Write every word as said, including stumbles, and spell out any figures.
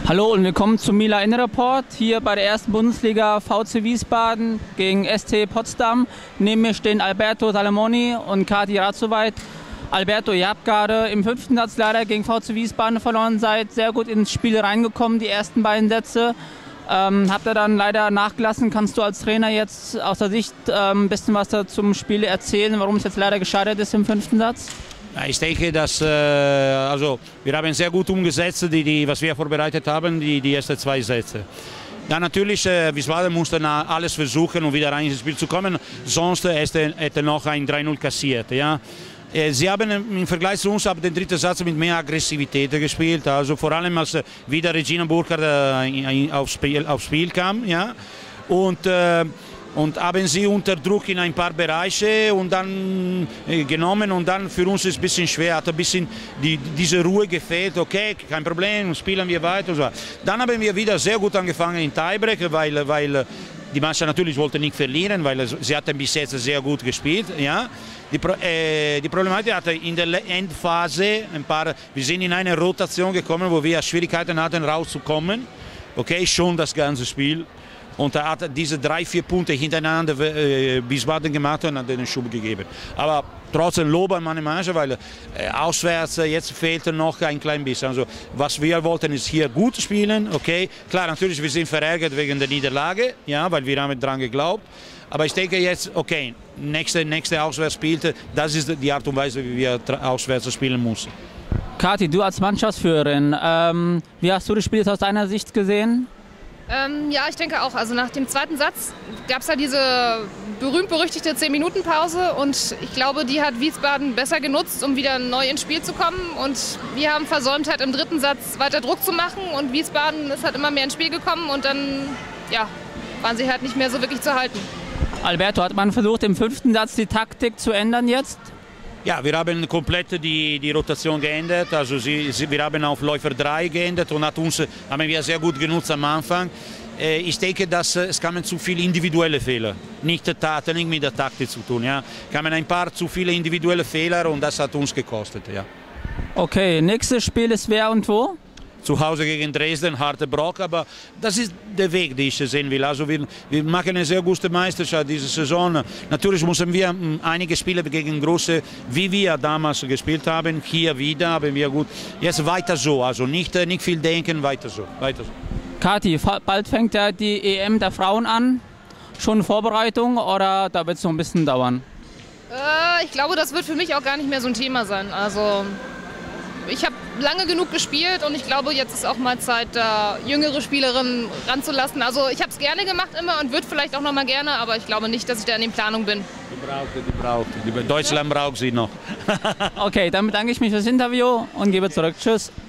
Hallo und willkommen zum Mila Innenreport hier bei der ersten Bundesliga V C Wiesbaden gegen S T Potsdam. Neben mir stehen Alberto Salamoni und Kati Ratzowait. Alberto, ihr habt gerade im fünften Satz leider gegen V C Wiesbaden verloren, seid sehr gut ins Spiel reingekommen, die ersten beiden Sätze. Ähm, habt ihr dann leider nachgelassen. Kannst du als Trainer jetzt aus der Sicht ähm, ein bisschen was da zum Spiel erzählen, warum es jetzt leider gescheitert ist im fünften Satz? Ich denke, dass äh, also wir haben sehr gut umgesetzt, die, die, was wir vorbereitet haben, die, die ersten zwei Sätze. Dann natürlich, äh, Wiesbaden musste alles versuchen, um wieder rein ins Spiel zu kommen, sonst hätte er noch ein drei null kassiert. Ja. Sie haben im Vergleich zu uns ab den dritten Satz mit mehr Aggressivität gespielt, also vor allem als wieder Regina Burkhardt äh, aufs, Spiel, aufs Spiel kam. Ja. Und, äh, Und haben sie unter Druck in ein paar Bereiche und dann äh, genommen und dann für uns ist es ein bisschen schwer, hat ein bisschen die, diese Ruhe gefehlt, okay, kein Problem, spielen wir weiter. So. Dann haben wir wieder sehr gut angefangen in Tiebreak, weil, weil die Mannschaft natürlich wollte nicht verlieren, weil sie hatten bis jetzt sehr gut gespielt. Ja. Die, äh, die Problematik hatte in der Endphase ein paar, wir sind in eine Rotation gekommen, wo wir Schwierigkeiten hatten rauszukommen, okay, schon das ganze Spiel. Und er hat diese drei, vier Punkte hintereinander äh, Wiesbaden gemacht und hat den Schub gegeben. Aber trotzdem Lob an meine Mannschaft, weil äh, auswärts äh, jetzt fehlte noch ein klein bisschen. Also, was wir wollten ist hier gut spielen, okay. Klar, natürlich, wir sind verärgert wegen der Niederlage, ja, weil wir haben daran geglaubt. Aber ich denke jetzt, okay, nächste, nächste Auswärtsspiel, das ist die Art und Weise, wie wir auswärts spielen müssen. Kati, du als Mannschaftsführerin, ähm, wie hast du das Spiel aus deiner Sicht gesehen? Ähm, ja, ich denke auch. Also nach dem zweiten Satz gab es ja diese berühmt-berüchtigte zehn-Minuten-Pause und ich glaube, die hat Wiesbaden besser genutzt, um wieder neu ins Spiel zu kommen. Und wir haben versäumt, halt im dritten Satz weiter Druck zu machen und Wiesbaden ist halt immer mehr ins Spiel gekommen und dann ja, waren sie halt nicht mehr so wirklich zu halten. Alberto, hat man versucht, im fünften Satz die Taktik zu ändern jetzt? Ja, wir haben komplett die, die Rotation geändert. Also sie, sie, wir haben auf Läufer drei geändert und hat uns, haben wir sehr gut genutzt am Anfang. Äh, ich denke, dass äh, es kamen zu viele individuelle Fehler. Nicht, der, nicht mit der Taktik zu tun. Ja. Kamen ein paar zu viele individuelle Fehler und das hat uns gekostet. Ja. Okay, nächstes Spiel ist wer und wo? Zu Hause gegen Dresden, harter Brock, aber das ist der Weg, den ich sehen will. Also wir, wir machen eine sehr gute Meisterschaft diese Saison. Natürlich müssen wir einige Spiele gegen große, wie wir damals gespielt haben, hier wieder, haben wir gut. Jetzt weiter so, also nicht, nicht viel denken, weiter so. Weiter so. Kati, bald fängt ja die E M der Frauen an. Schon Vorbereitung oder da wird es noch ein bisschen dauern? Äh, ich glaube, das wird für mich auch gar nicht mehr so ein Thema sein. Also ich habe lange genug gespielt und ich glaube, jetzt ist auch mal Zeit, da jüngere Spielerinnen ranzulassen. Also ich habe es gerne gemacht immer und würde vielleicht auch noch mal gerne, aber ich glaube nicht, dass ich da in der Planung bin. Die braucht, die braucht. Die Deutschland braucht sie noch. Okay, dann bedanke ich mich fürs Interview und gebe zurück. Tschüss.